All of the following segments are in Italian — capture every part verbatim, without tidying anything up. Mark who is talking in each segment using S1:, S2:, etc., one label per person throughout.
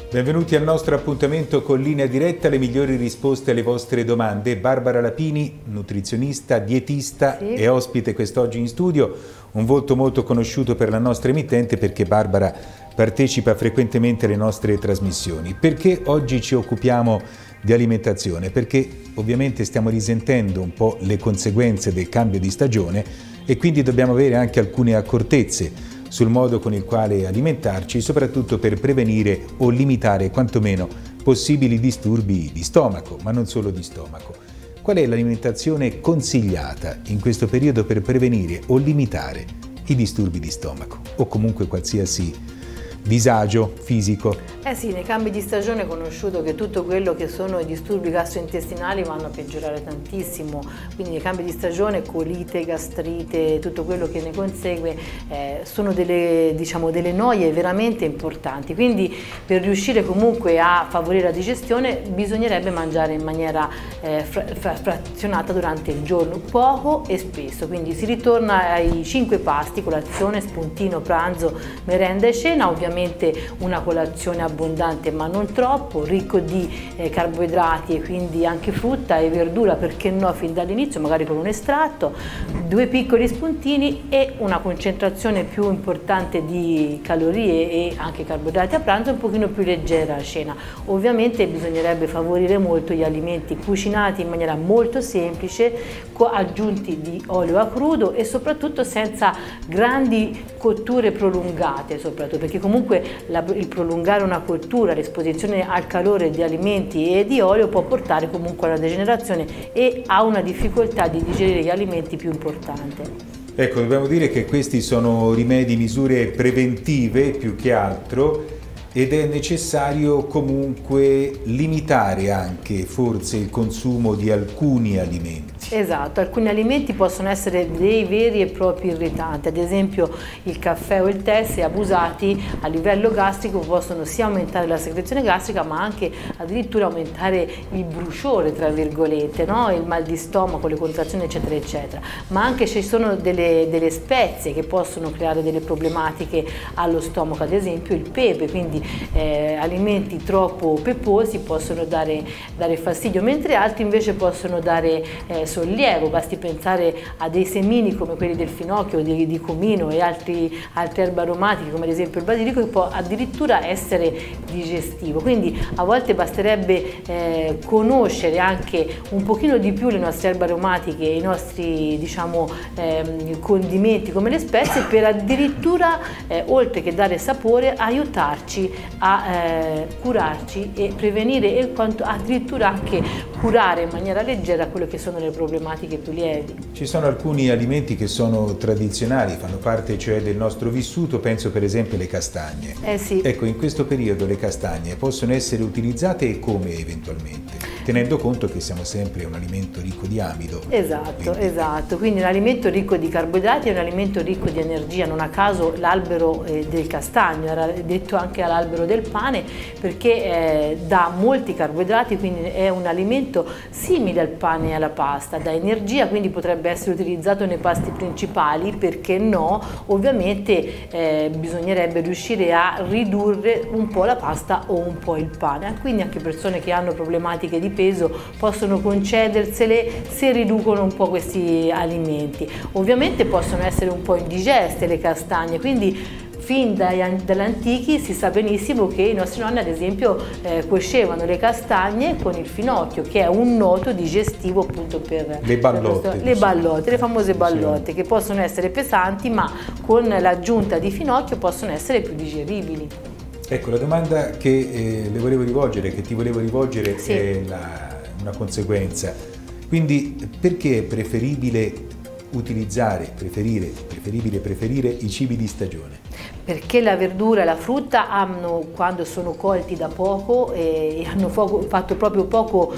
S1: Benvenuti al nostro appuntamento con Linea Diretta, le migliori risposte alle vostre domande. Barbara Lapini, nutrizionista, dietista, sì, e ospite quest'oggi in studio, un volto molto conosciuto per la nostra emittente perché Barbara partecipa frequentemente alle nostre trasmissioni. Perché oggi ci occupiamo di alimentazione? Perché ovviamente stiamo risentendo un po' le conseguenze del cambio di stagione e quindi dobbiamo avere anche alcune accortezze sul modo con il quale alimentarci, soprattutto per prevenire o limitare quantomeno possibili disturbi di stomaco, ma non solo di stomaco. Qual è l'alimentazione consigliata in questo periodo per prevenire o limitare i disturbi di stomaco o comunque qualsiasi disagio fisico?
S2: Eh sì, nei cambi di stagione è conosciuto che tutto quello che sono i disturbi gastrointestinali vanno a peggiorare tantissimo, quindi nei cambi di stagione colite, gastrite, tutto quello che ne consegue eh, sono delle, diciamo, delle noie veramente importanti, quindi per riuscire comunque a favorire la digestione bisognerebbe mangiare in maniera eh, fra, fra, frazionata durante il giorno, poco e spesso, quindi si ritorna ai cinque pasti: colazione, spuntino, pranzo, merenda e cena, ovviamente una colazione abbondante ma non troppo, ricco di eh, carboidrati e quindi anche frutta e verdura, perché no, fin dall'inizio magari con un estratto, due piccoli spuntini e una concentrazione più importante di calorie e anche carboidrati a pranzo, un pochino più leggera a cena. Ovviamente bisognerebbe favorire molto gli alimenti cucinati in maniera molto semplice, aggiunti di olio a crudo e soprattutto senza grandi cotture prolungate, soprattutto perché comunque la, il prolungare una cottura, l'esposizione al calore di alimenti e di olio può portare comunque alla degenerazione e a una difficoltà di digerire gli alimenti più importante.
S1: Ecco, dobbiamo dire che questi sono rimedi, misure preventive più che altro, ed è necessario comunque limitare anche forse il consumo di alcuni alimenti.
S2: Esatto, alcuni alimenti possono essere dei veri e propri irritanti, ad esempio il caffè o il tè, se abusati a livello gastrico possono sia aumentare la secrezione gastrica ma anche addirittura aumentare il bruciore, tra virgolette, no? Il mal di stomaco, le contrazioni eccetera eccetera, ma anche ci sono delle, delle spezie che possono creare delle problematiche allo stomaco, ad esempio il pepe, quindi eh, alimenti troppo peposi possono dare, dare fastidio, mentre altri invece possono dare eh, sollievo. Basti pensare a dei semini come quelli del finocchio, di, di comino e altri, altre erbe aromatiche come ad esempio il basilico, che può addirittura essere digestivo. Quindi a volte basterebbe eh, conoscere anche un pochino di più le nostre erbe aromatiche e i nostri, diciamo, eh, condimenti come le spezie per addirittura, eh, oltre che dare sapore, aiutarci a eh, curarci e prevenire e quanto, addirittura anche curare in maniera leggera quello che sono le problematiche più lievi.
S1: Ci sono alcuni alimenti che sono tradizionali, fanno parte cioè del nostro vissuto, penso per esempio alle castagne.
S2: Eh sì.
S1: Ecco, in questo periodo le castagne possono essere utilizzate e come eventualmente? Tenendo conto che siamo sempre un alimento ricco di amido.
S2: Esatto,
S1: quindi...
S2: esatto. Quindi un alimento ricco di carboidrati è un alimento ricco di energia, non a caso l'albero eh, del castagno era detto anche all'albero del pane perché eh, dà molti carboidrati, quindi è un alimento simile al pane e alla pasta, dà energia, quindi potrebbe essere utilizzato nei pasti principali, perché no? Ovviamente eh, bisognerebbe riuscire a ridurre un po' la pasta o un po' il pane, quindi anche persone che hanno problematiche di peso possono concedersele se riducono un po' questi alimenti. Ovviamente possono essere un po' indigeste le castagne, quindi fin dagli antichi si sa benissimo che i nostri nonni ad esempio eh, cuocevano le castagne con il finocchio, che è un noto digestivo appunto per
S1: le ballotte,
S2: per le, ballotte le famose ballotte, sì, che possono essere pesanti ma con l'aggiunta di finocchio possono essere più digeribili.
S1: Ecco, la domanda che eh, le volevo rivolgere, che ti volevo rivolgere, sì, è la, una conseguenza. Quindi perché è preferibile utilizzare, preferire, preferibile preferire i cibi di stagione?
S2: Perché la verdura e la frutta hanno, quando sono colti da poco e hanno fatto proprio poco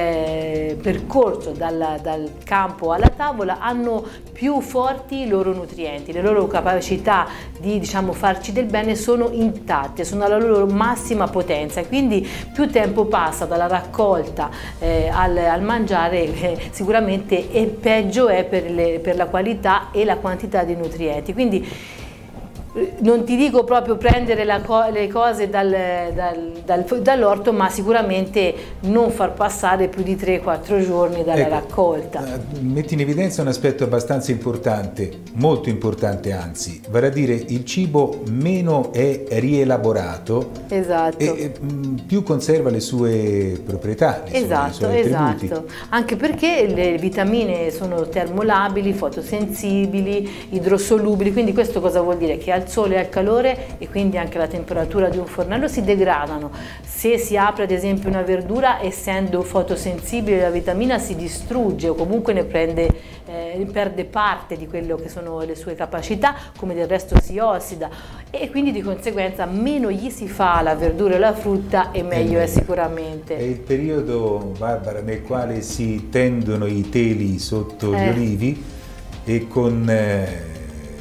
S2: eh, percorso dal, dal campo alla tavola, hanno più forti i loro nutrienti, le loro capacità di, diciamo, farci del bene sono intatte, sono alla loro massima potenza, quindi più tempo passa dalla raccolta eh, al, al mangiare eh, sicuramente e peggio è per, le, per la qualità e la quantità di nutrienti. Quindi non ti dico proprio prendere la co le cose dal, dal, dal, dall'orto, ma sicuramente non far passare più di tre quattro giorni dalla ecco, raccolta.
S1: Metti in evidenza un aspetto abbastanza importante, molto importante anzi, vale a dire il cibo meno è rielaborato,
S2: esatto,
S1: e, e più conserva le sue proprietà, le
S2: esatto,
S1: sue, i suoi attributi.
S2: Esatto, anche perché le vitamine sono termolabili, fotosensibili, idrosolubili, quindi questo cosa vuol dire? Che al sole e al calore e quindi anche alla temperatura di un fornello si degradano. Se si apre ad esempio una verdura, essendo fotosensibile la vitamina si distrugge o comunque ne prende, eh, perde parte di quello che sono le sue capacità, come del resto si ossida, e quindi di conseguenza meno gli si fa alla verdura e alla frutta e meglio è sicuramente.
S1: È il periodo, Barbara, nel quale si tendono i teli sotto
S2: eh.
S1: gli olivi e con eh,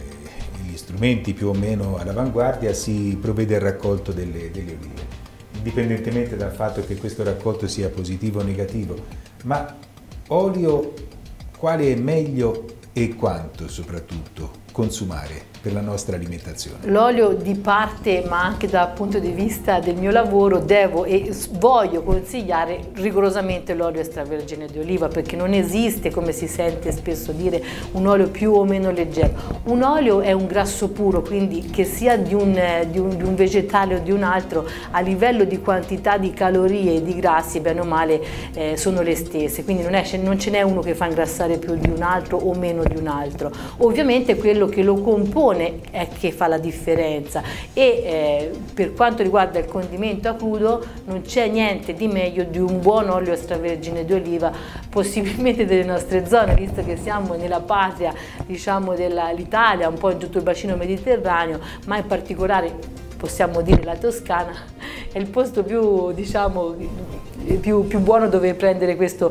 S1: strumenti più o meno all'avanguardia si provvede al raccolto delle, delle olive, indipendentemente dal fatto che questo raccolto sia positivo o negativo. Ma olio, quale è meglio e quanto soprattutto consumare per la nostra alimentazione?
S2: L'olio di parte, ma anche dal punto di vista del mio lavoro, devo e voglio consigliare rigorosamente l'olio extravergine di oliva, perché non esiste, come si sente spesso dire, un olio più o meno leggero. Un olio è un grasso puro, quindi che sia di un, di un, di un vegetale o di un altro, a livello di quantità di calorie e di grassi, bene o male, eh, sono le stesse, quindi non, è, non ce n'è uno che fa ingrassare più di un altro o meno di un altro. Ovviamente quello che lo compone è che fa la differenza, e eh, per quanto riguarda il condimento a crudo non c'è niente di meglio di un buon olio extravergine di oliva, possibilmente delle nostre zone, visto che siamo nella patria, diciamo, dell'Italia, un po' in tutto il bacino mediterraneo, ma in particolare possiamo dire la Toscana è il posto più, diciamo, più, più buono dove prendere questo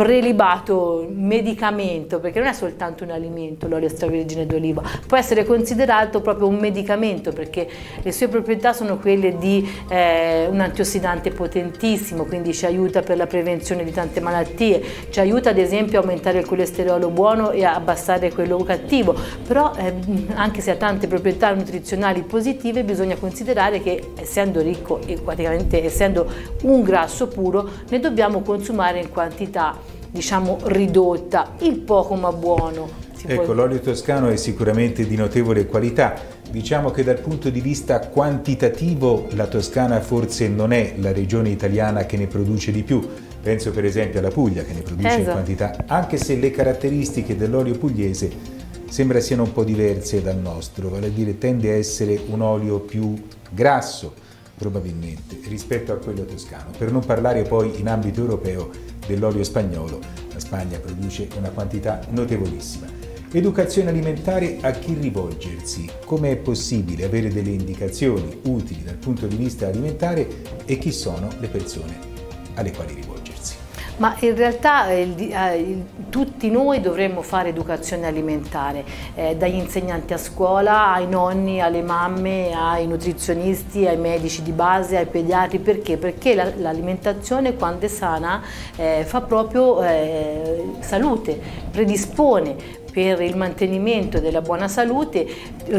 S2: prelibato medicamento, perché non è soltanto un alimento l'olio extravergine d'oliva, può essere considerato proprio un medicamento, perché le sue proprietà sono quelle di eh, un antiossidante potentissimo, quindi ci aiuta per la prevenzione di tante malattie, ci aiuta ad esempio a aumentare il colesterolo buono e a abbassare quello cattivo, però eh, anche se ha tante proprietà nutrizionali positive, bisogna considerare che essendo ricco e praticamente essendo un grasso puro, ne dobbiamo consumare in quantità, diciamo, ridotta, il poco ma buono.
S1: Ecco, l'olio toscano è sicuramente di notevole qualità. Diciamo che dal punto di vista quantitativo la Toscana forse non è la regione italiana che ne produce di più. Penso per esempio alla Puglia, che ne produce esatto. in quantità, anche se le caratteristiche dell'olio pugliese sembra siano un po' diverse dal nostro, vale a dire tende a essere un olio più grasso probabilmente rispetto a quello toscano, per non parlare poi in ambito europeo dell'olio spagnolo. La Spagna produce una quantità notevolissima. Educazione alimentare, a chi rivolgersi? Come è possibile avere delle indicazioni utili dal punto di vista alimentare e chi sono le persone alle quali rivolgersi?
S2: Ma in realtà eh, eh, tutti noi dovremmo fare educazione alimentare, eh, dagli insegnanti a scuola, ai nonni, alle mamme, ai nutrizionisti, ai medici di base, ai pediatri. Perché? Perché l'alimentazione, quando è sana, eh, fa proprio eh, salute, predispone per il mantenimento della buona salute,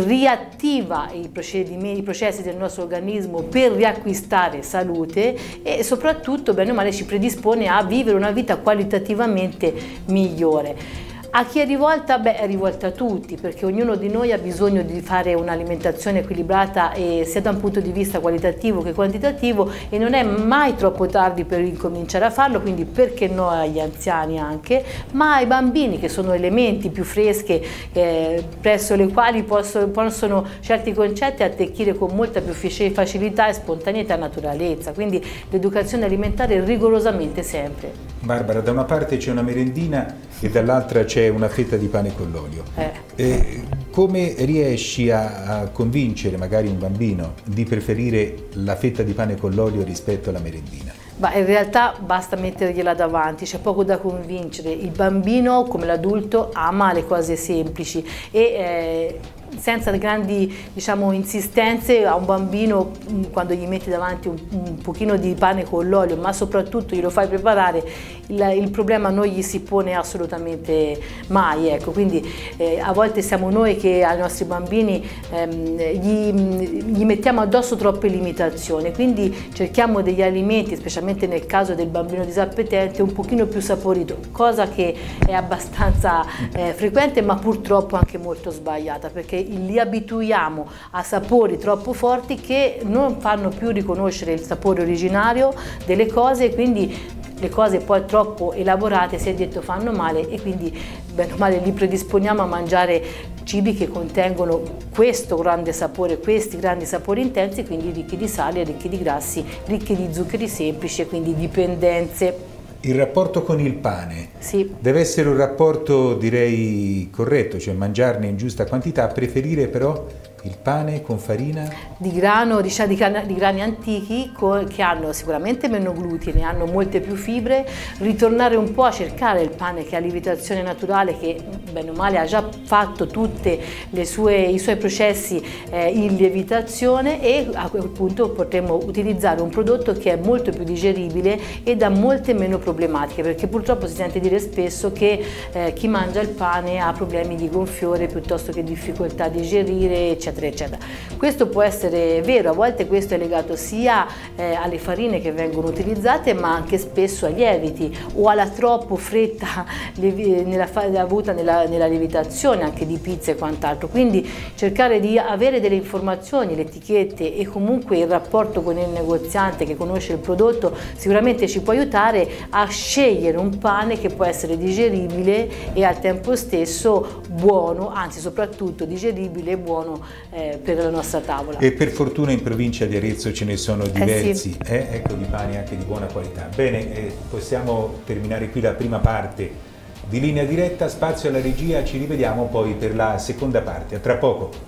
S2: riattiva i, i processi del nostro organismo per riacquistare salute e soprattutto, bene o male, ci predispone a vivere una vita qualitativamente migliore. A chi è rivolta? Beh, è rivolta a tutti, perché ognuno di noi ha bisogno di fare un'alimentazione equilibrata, e sia da un punto di vista qualitativo che quantitativo, e non è mai troppo tardi per incominciare a farlo, quindi perché no agli anziani anche, ma ai bambini, che sono elementi più fresche, eh, presso le quali possono, possono certi concetti attecchire con molta più facilità e spontaneità e naturalezza, quindi l'educazione alimentare rigorosamente sempre.
S1: Barbara, da una parte c'è una merendina e dall'altra c'è una fetta di pane con l'olio. Eh. Eh, come riesci a, a convincere magari un bambino di preferire la fetta di pane con l'olio rispetto alla merendina?
S2: Ma in realtà basta mettergliela davanti, c'è poco da convincere. Il bambino, come l'adulto, ama le cose semplici e eh, senza grandi, diciamo, insistenze a un bambino quando gli metti davanti un, un pochino di pane con l'olio, ma soprattutto glielo fai preparare, il, il problema non gli si pone assolutamente mai, ecco. Quindi eh, a volte siamo noi che ai nostri bambini ehm, gli, gli mettiamo addosso troppe limitazioni, quindi cerchiamo degli alimenti, specialmente nel caso del bambino disappetente, un pochino più saporito, cosa che è abbastanza eh, frequente ma purtroppo anche molto sbagliata, perché li abituiamo a sapori troppo forti che non fanno più riconoscere il sapore originario delle cose, e quindi le cose poi troppo elaborate, si è detto, fanno male, e quindi bene o male li predisponiamo a mangiare cibi che contengono questo grande sapore, questi grandi sapori intensi, quindi ricchi di sali, ricchi di grassi, ricchi di zuccheri semplici e quindi dipendenze.
S1: Il rapporto con il pane
S2: sì.
S1: deve essere un rapporto, direi, corretto, cioè mangiarne in giusta quantità, preferire però il pane con farina?
S2: Di grano, diciamo, di, grani, di grani antichi che hanno sicuramente meno glutine, hanno molte più fibre, ritornare un po' a cercare il pane che ha lievitazione naturale, che bene o male ha già fatto tutti i suoi processi eh, in lievitazione, e a quel punto potremo utilizzare un prodotto che è molto più digeribile e dà molte meno problematiche, perché purtroppo si sente dire spesso che eh, chi mangia il pane ha problemi di gonfiore piuttosto che difficoltà a digerire, eccetera eccetera. Questo può essere vero, a volte questo è legato sia eh, alle farine che vengono utilizzate, ma anche spesso ai lieviti o alla troppo fretta nella, avuta nella, nella lievitazione anche di pizza e quant'altro. Quindi cercare di avere delle informazioni, le etichette e comunque il rapporto con il negoziante che conosce il prodotto sicuramente ci può aiutare a scegliere un pane che può essere digeribile e al tempo stesso buono, anzi soprattutto digeribile e buono Eh, per la nostra tavola.
S1: E per fortuna in provincia di Arezzo ce ne sono diversi,
S2: eh sì.
S1: eh? ecco, di pani anche di buona qualità. Bene, eh, possiamo terminare qui la prima parte di Linea Diretta, spazio alla regia, ci rivediamo poi per la seconda parte, a tra poco.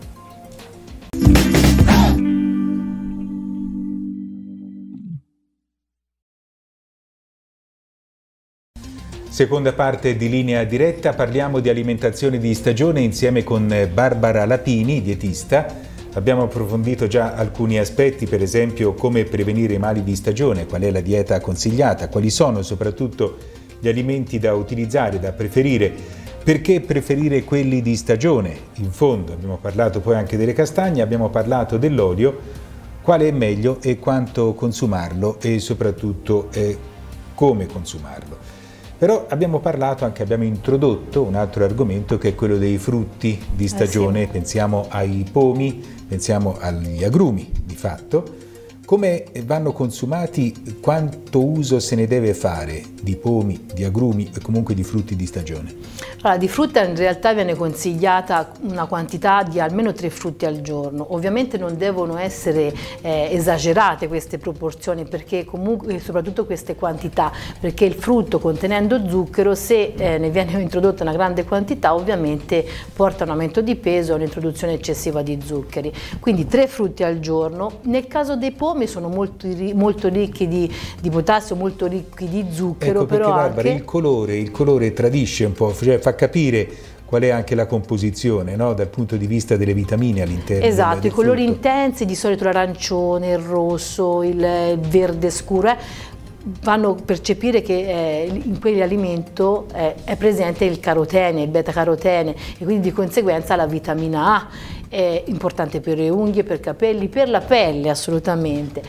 S1: Seconda parte di Linea Diretta, parliamo di alimentazione di stagione insieme con Barbara Lapini, dietista. Abbiamo approfondito già alcuni aspetti, per esempio come prevenire i mali di stagione, qual è la dieta consigliata, quali sono soprattutto gli alimenti da utilizzare, da preferire, perché preferire quelli di stagione. In fondo abbiamo parlato poi anche delle castagne, abbiamo parlato dell'olio, quale è meglio e quanto consumarlo e soprattutto eh, come consumarlo. Però abbiamo parlato anche, abbiamo introdotto un altro argomento che è quello dei frutti di stagione, eh sì. Pensiamo ai pomi, pensiamo agli agrumi di fatto. Come vanno consumati, quanto uso se ne deve fare di pomi, di agrumi e comunque di frutti di stagione?
S2: Allora, di frutta in realtà viene consigliata una quantità di almeno tre frutti al giorno. Ovviamente non devono essere eh, esagerate queste proporzioni, perché comunque, soprattutto queste quantità, perché il frutto contenendo zucchero, se eh, ne viene introdotta una grande quantità, ovviamente porta a un aumento di peso e un'introduzione eccessiva di zuccheri. Quindi tre frutti al giorno. Nel caso dei pomi sono molto, molto ricchi di, di potassio, molto ricchi di zucchero.
S1: Ecco, perché
S2: però
S1: Barbara,
S2: anche...
S1: il colore, il colore tradisce un po', cioè fa capire qual è anche la composizione, no? Dal punto di vista delle vitamine all'interno.
S2: Esatto,
S1: del, del
S2: i colori
S1: frutto.
S2: intensi, di solito l'arancione, il rosso, il verde scuro, eh, fanno percepire che eh, in quell'alimento eh, è presente il carotene, il beta-carotene, e quindi di conseguenza la vitamina A è importante per le unghie, per i capelli, per la pelle assolutamente.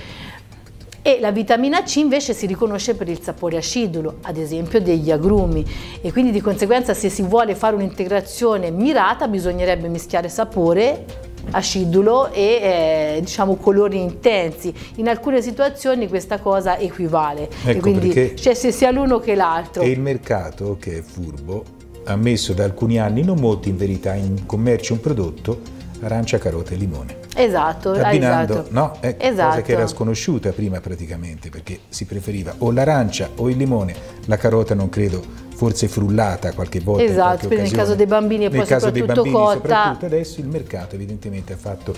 S2: E la vitamina C invece si riconosce per il sapore acidulo, ad esempio degli agrumi, e quindi di conseguenza se si vuole fare un'integrazione mirata bisognerebbe mischiare sapore, acidulo e eh, diciamo colori intensi. In alcune situazioni questa cosa equivale,
S1: ecco,
S2: e quindi cioè, se sia l'uno che l'altro.
S1: E il mercato, che è furbo, ha messo da alcuni anni, non molti in verità, in commercio un prodotto arancia, carota e limone.
S2: Esatto,
S1: abbinando,
S2: esatto.
S1: no? È
S2: esatto.
S1: cosa che era sconosciuta prima praticamente, perché si preferiva o l'arancia o il limone, la carota non credo, forse frullata qualche volta.
S2: Esatto,
S1: in
S2: nel caso dei bambini e poi
S1: nel caso
S2: soprattutto
S1: dei bambini,
S2: cotta.
S1: Soprattutto adesso il mercato evidentemente ha fatto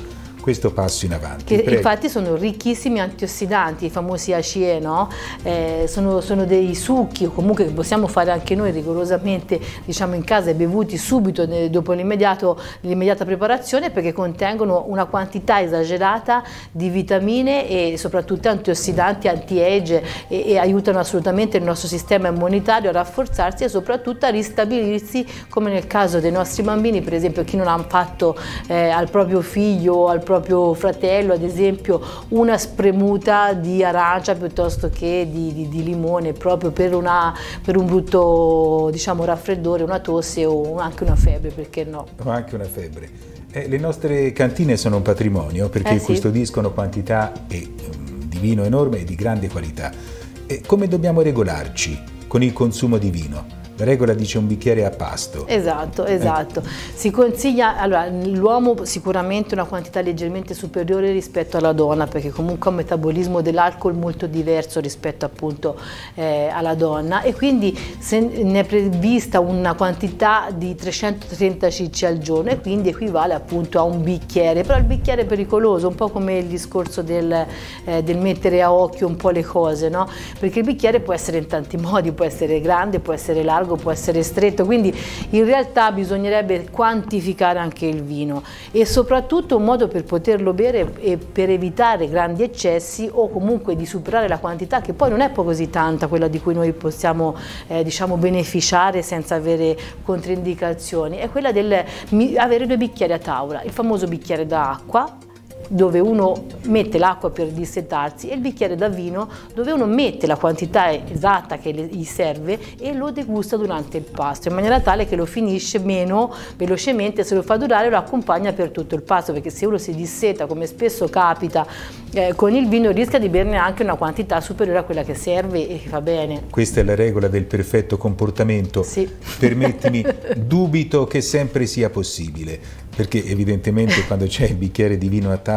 S1: questo passo in avanti.
S2: Che infatti sono ricchissimi antiossidanti, i famosi A C E, no? Eh, sono, sono dei succhi, o comunque che possiamo fare anche noi rigorosamente, diciamo, in casa e bevuti subito dopo l'immediata preparazione, perché contengono una quantità esagerata di vitamine e soprattutto antiossidanti, anti-age, e, e aiutano assolutamente il nostro sistema immunitario a rafforzarsi e soprattutto a ristabilirsi, come nel caso dei nostri bambini, per esempio chi non ha fatto eh, al proprio figlio o al proprio fratello ad esempio una spremuta di arancia piuttosto che di, di, di limone, proprio per, una, per un brutto, diciamo, raffreddore, una tosse o anche una febbre, perché no?
S1: O anche una febbre. Eh, le nostre cantine sono un patrimonio perché eh sì. custodiscono quantità e, um, di vino enorme e di grande qualità. E come dobbiamo regolarci con il consumo di vino? La regola dice un bicchiere a pasto.
S2: Esatto, esatto. Eh. Si consiglia, allora, l'uomo sicuramente una quantità leggermente superiore rispetto alla donna, perché comunque ha un metabolismo dell'alcol molto diverso rispetto appunto eh, alla donna, e quindi se ne è prevista una quantità di trecentotrenta cc al giorno, e quindi equivale appunto a un bicchiere. Però il bicchiere è pericoloso, un po' come il discorso del, eh, del mettere a occhio un po' le cose, no? Perché il bicchiere può essere in tanti modi, può essere grande, può essere largo, può essere stretto, quindi in realtà bisognerebbe quantificare anche il vino, e soprattutto un modo per poterlo bere e per evitare grandi eccessi, o comunque di superare la quantità, che poi non è poi così tanta quella di cui noi possiamo eh, diciamo beneficiare senza avere controindicazioni, è quella del avere due bicchieri a tavola, il famoso bicchiere d'acqua dove uno mette l'acqua per dissetarsi, e il bicchiere da vino dove uno mette la quantità esatta che gli serve e lo degusta durante il pasto, in maniera tale che lo finisce meno velocemente. Se lo fa durare lo accompagna per tutto il pasto, perché se uno si disseta, come spesso capita eh, con il vino, rischia di berne anche una quantità superiore a quella che serve e va bene.
S1: Questa è la regola del perfetto comportamento.
S2: Sì.
S1: Permettimi, dubito che sempre sia possibile, perché evidentemente quando c'è il bicchiere di vino a tavola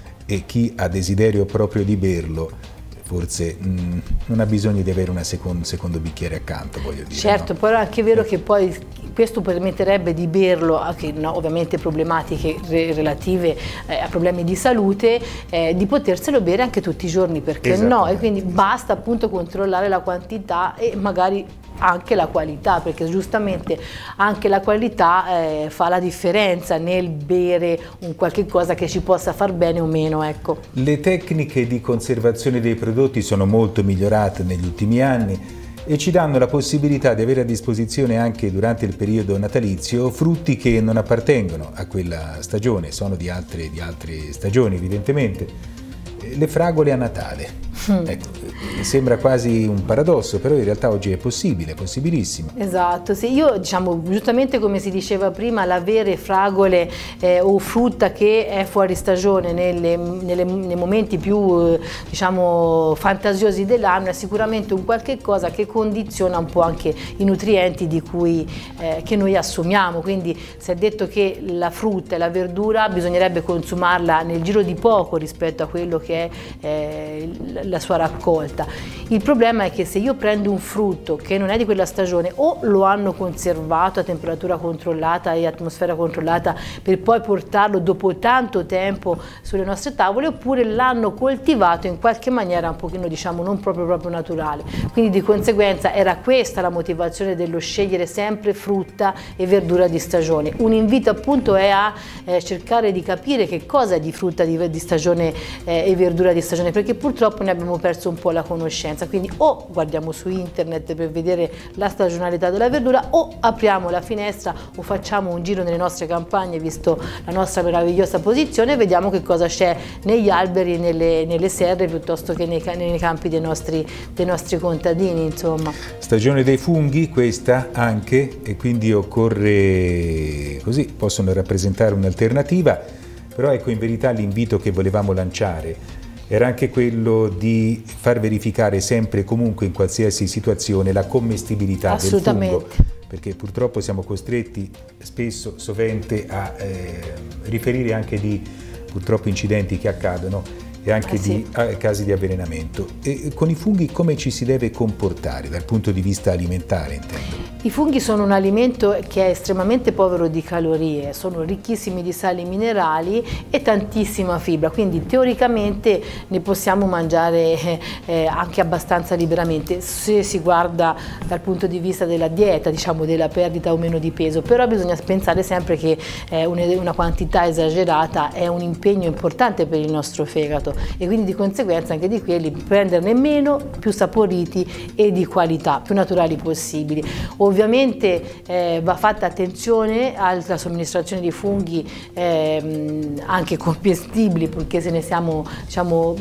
S1: e chi ha desiderio proprio di berlo, forse mh, non ha bisogno di avere un secondo, secondo bicchiere accanto, voglio dire.
S2: Certo,
S1: no?
S2: però è anche vero che poi questo permetterebbe di berlo, anche, no, ovviamente problematiche re relative eh, a problemi di salute, eh, di poterselo bere anche tutti i giorni, perché no? E quindi basta appunto controllare la quantità e magari anche la qualità, perché giustamente anche la qualità eh, fa la differenza nel bere un qualche cosa che ci possa far bene o meno, ecco.
S1: Le tecniche di conservazione dei prodotti sono molto migliorate negli ultimi anni e ci danno la possibilità di avere a disposizione anche durante il periodo natalizio frutti che non appartengono a quella stagione, sono di altre, di altre stagioni evidentemente. Le fragole a Natale. Mm. Ecco, sembra quasi un paradosso, però in realtà oggi è possibile, è possibilissimo.
S2: Esatto, sì, io diciamo giustamente come si diceva prima, l'avere fragole eh, o frutta che è fuori stagione nelle, nelle, nei momenti più eh, diciamo fantasiosi dell'anno è sicuramente un qualche cosa che condiziona un po' anche i nutrienti di cui, eh, che noi assumiamo, quindi si è detto che la frutta e la verdura bisognerebbe consumarla nel giro di poco rispetto a quello che è eh, la sua raccolta. Il problema è che se io prendo un frutto che non è di quella stagione, o lo hanno conservato a temperatura controllata e atmosfera controllata per poi portarlo dopo tanto tempo sulle nostre tavole, oppure l'hanno coltivato in qualche maniera un pochino, diciamo, non proprio proprio naturale. Quindi di conseguenza era questa la motivazione dello scegliere sempre frutta e verdura di stagione. Un invito appunto è a eh, cercare di capire che cosa è di frutta di, di stagione eh, e verdura di stagione, perché purtroppo ne abbiamo perso un po' la conoscenza. Quindi o guardiamo su internet per vedere la stagionalità della verdura, o apriamo la finestra o facciamo un giro nelle nostre campagne, visto la nostra meravigliosa posizione, e vediamo che cosa c'è negli alberi, nelle, nelle serre, piuttosto che nei, nei campi dei nostri, dei nostri contadini, insomma.
S1: Stagione dei funghi questa anche, e quindi occorre così, possono rappresentare un'alternativa, però ecco, in verità l'invito che volevamo lanciare era anche quello di far verificare sempre e comunque in qualsiasi situazione la commestibilità del fungo, perché purtroppo siamo costretti spesso, sovente, a eh, riferire anche di purtroppo incidenti che accadono e anche eh sì. di a, casi di avvelenamento. E con i funghi come ci si deve comportare dal punto di vista alimentare, intendo?
S2: I funghi sono un alimento che è estremamente povero di calorie, sono ricchissimi di sali minerali e tantissima fibra, quindi teoricamente ne possiamo mangiare eh, anche abbastanza liberamente se si guarda dal punto di vista della dieta, diciamo della perdita o meno di peso, però bisogna pensare sempre che eh, una quantità esagerata è un impegno importante per il nostro fegato e quindi di conseguenza anche di quelli prenderne meno, più saporiti e di qualità, più naturali possibili. Ovviamente eh, va fatta attenzione alla somministrazione di funghi eh, anche commestibili, purché se ne siamo, diciamo,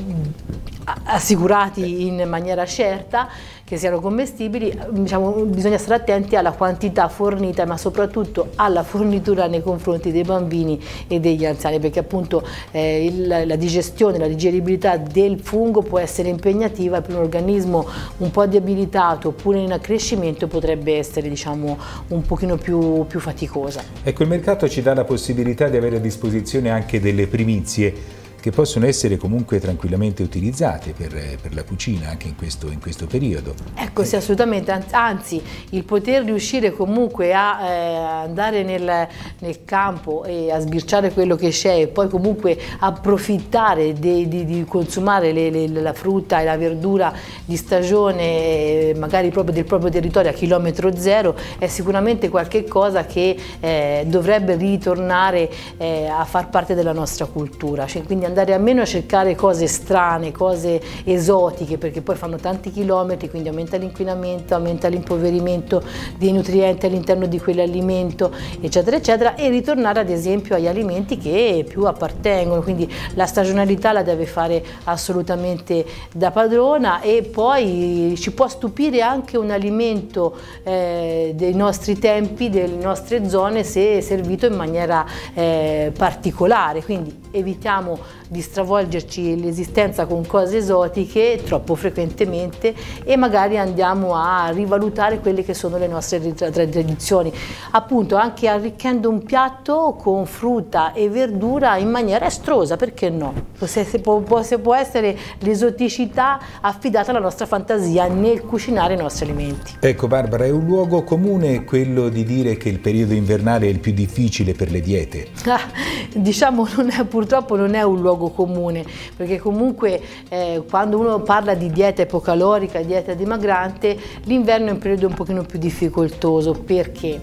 S2: assicurati in maniera certa che siano commestibili. Diciamo, bisogna stare attenti alla quantità fornita, ma soprattutto alla fornitura nei confronti dei bambini e degli anziani, perché appunto eh, il, la digestione, la digeribilità del fungo può essere impegnativa per un organismo un po' debilitato oppure in accrescimento, potrebbe essere, diciamo, un pochino più, più faticosa.
S1: Ecco, il mercato ci dà la possibilità di avere a disposizione anche delle primizie che possono essere comunque tranquillamente utilizzate per, per la cucina anche in questo, in questo periodo.
S2: Ecco, sì, assolutamente, anzi il poter riuscire comunque a eh, andare nel, nel campo e a sbirciare quello che c'è e poi comunque approfittare di, di, di consumare le, le, la frutta e la verdura di stagione, magari proprio del proprio territorio a chilometro zero, è sicuramente qualche cosa che eh, dovrebbe ritornare eh, a far parte della nostra cultura, cioè, quindi andare almeno a cercare cose strane, cose esotiche, perché poi fanno tanti chilometri, quindi aumenta l'inquinamento, aumenta l'impoverimento dei nutrienti all'interno di quell'alimento, eccetera, eccetera, e ritornare ad esempio agli alimenti che più appartengono, quindi la stagionalità la deve fare assolutamente da padrona e poi ci può stupire anche un alimento eh, dei nostri tempi, delle nostre zone, se servito in maniera eh, particolare, quindi evitiamo di stravolgerci l'esistenza con cose esotiche troppo frequentemente e magari andiamo a rivalutare quelle che sono le nostre tradizioni, appunto anche arricchendo un piatto con frutta e verdura in maniera estrosa, perché no? Può, può, può essere l'esoticità affidata alla nostra fantasia nel cucinare i nostri alimenti.
S1: Ecco Barbara, è un luogo comune quello di dire che il periodo invernale è il più difficile per le diete?
S2: Ah, diciamo non è, purtroppo non è un luogo comune, perché comunque eh, quando uno parla di dieta ipocalorica, dieta dimagrante, l'inverno è un periodo un pochino più difficoltoso, perché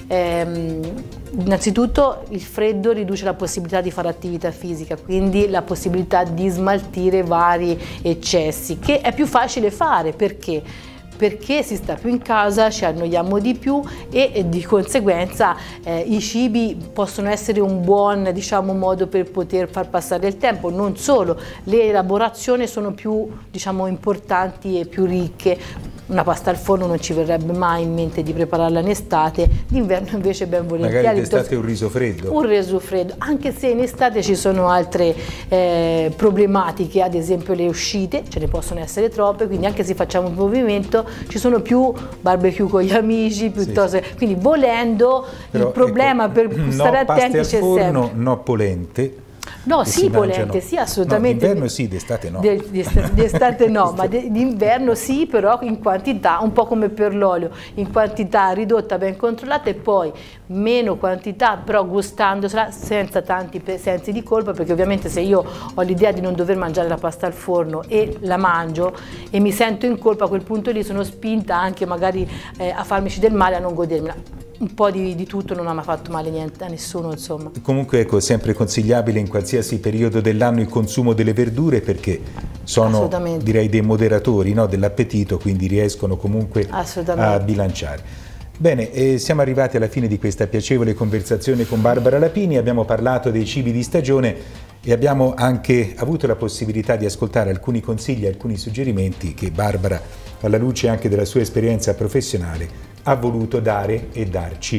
S2: ehm, innanzitutto il freddo riduce la possibilità di fare attività fisica, quindi la possibilità di smaltire vari eccessi, che è più facile fare, perché? perché si sta più in casa, ci annoiamo di più e, e di conseguenza eh, i cibi possono essere un buon, diciamo, modo per poter far passare il tempo. Non solo, le elaborazioni sono più, diciamo, importanti e più ricche. Una pasta al forno non ci verrebbe mai in mente di prepararla in estate, d'inverno invece ben volentieri.
S1: Magari d'estate un riso freddo.
S2: Un riso freddo, anche se in estate ci sono altre eh, problematiche, ad esempio le uscite, ce ne possono essere troppe, quindi anche se facciamo un movimento ci sono più barbecue con gli amici, piuttosto, sì. Quindi volendo però, il problema, ecco, per stare
S1: no,
S2: attenti c'è sempre.
S1: No polente.
S2: No, sì, polente, sì, assolutamente.
S1: No, d'inverno sì, d'estate no.
S2: D'estate no, ma d'inverno sì, però in quantità, un po' come per l'olio, in quantità ridotta, ben controllata, e poi meno quantità, però gustandosela senza tanti sensi di colpa, perché ovviamente se io ho l'idea di non dover mangiare la pasta al forno e la mangio e mi sento in colpa, a quel punto lì sono spinta anche magari eh, a farmici del male, a non godermela. Un po' di, di tutto non ha mai fatto male niente a nessuno, insomma.
S1: Comunque ecco, è sempre consigliabile in qualsiasi periodo dell'anno il consumo delle verdure, perché sono, direi, dei moderatori, no, dell'appetito, quindi riescono comunque a bilanciare. Bene, eh, siamo arrivati alla fine di questa piacevole conversazione con Barbara Lapini. Abbiamo parlato dei cibi di stagione e abbiamo anche avuto la possibilità di ascoltare alcuni consigli, alcuni suggerimenti che Barbara, alla luce anche della sua esperienza professionale, ha voluto dare e darci.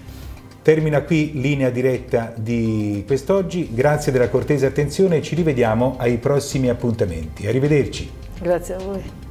S1: Termina qui Linea Diretta di quest'oggi. Grazie della cortese attenzione e ci rivediamo ai prossimi appuntamenti. Arrivederci.
S2: Grazie a voi.